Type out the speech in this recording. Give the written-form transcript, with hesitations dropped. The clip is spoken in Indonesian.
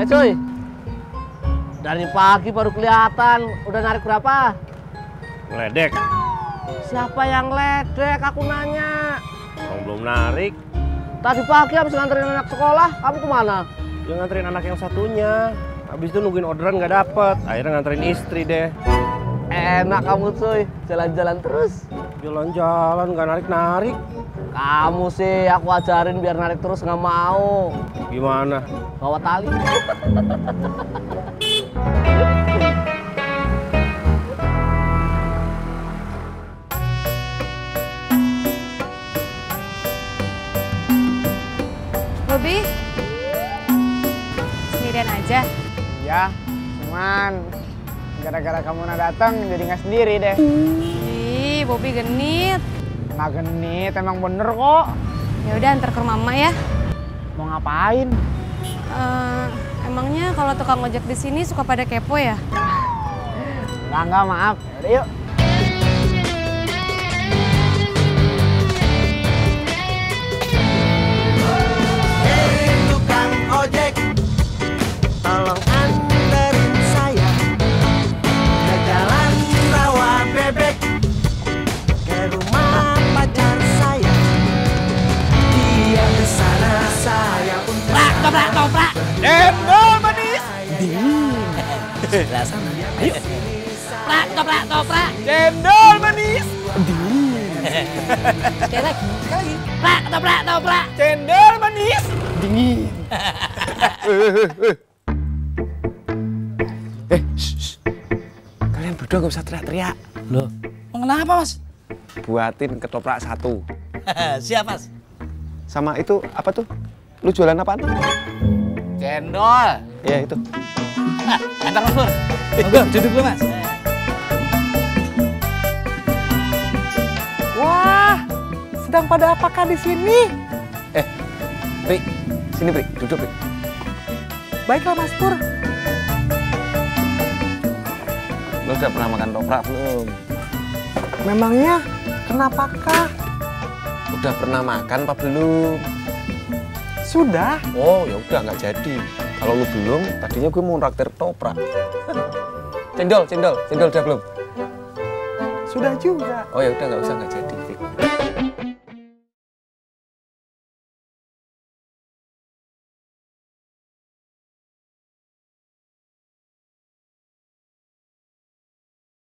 cuy, dari pagi baru kelihatan. Udah narik berapa? Ngeledek. Siapa yang ledek? Aku nanya. Orang belum narik. Tadi pagi habis nganterin anak sekolah, kamu kemana? Dia nganterin anak yang satunya. Habis itu nungguin orderan nggak dapet. Akhirnya nganterin istri deh. Enak kamu cuy, jalan-jalan terus. Jalan-jalan nggak narik-narik. Kamu sih aku ajarin biar narik terus, nggak mau. Gimana? Bawa tali. Bobi, sendirian aja? Ya, cuman gara-gara kamu datang jadi nggak sendiri deh. Ih, Bobi genit. Nggak genit, emang bener kok. Ya udah antar ke rumah Mama ya. Mau ngapain? Emangnya kalau tukang ojek di sini suka pada kepo ya? Enggak, maaf. Yaudah yuk. Hei tukang ojek, tolong anterin saya ke jalan rawa bebek, ke rumah pacar saya. Dia ke sana, saya pun ke sana. Toprak. Cendol manis. Sebelah sana. Ayo. Toprak. Cendol manis. Sekali lagi. Toprak. Cendol manis. Kalian berdua gak usah teriak-teriak. Loh, kenapa Mas? Buatin ketoprak 1. Siap Mas. Sama itu apa tuh? Lu jualan apaan? Cendol. Ya itu. Antar Mas Pur. Monggo, duduk dulu Mas. Wah, sedang pada apakah di sini? Pri, sini Pri, duduk Pri. Baiklah Mas Pur. Lu udah pernah makan ketoprak belum? Memangnya kenapakah? Udah pernah makan apa belum? Sudah. Oh ya udah nggak jadi. Kalau lu belum, tadinya gue mau nraktir ketoprak. Cendol udah belum? Sudah juga. Oh ya udah nggak usah, nggak jadi. Pri.